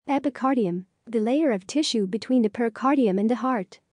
Epicardium, the layer of tissue between the pericardium and the heart.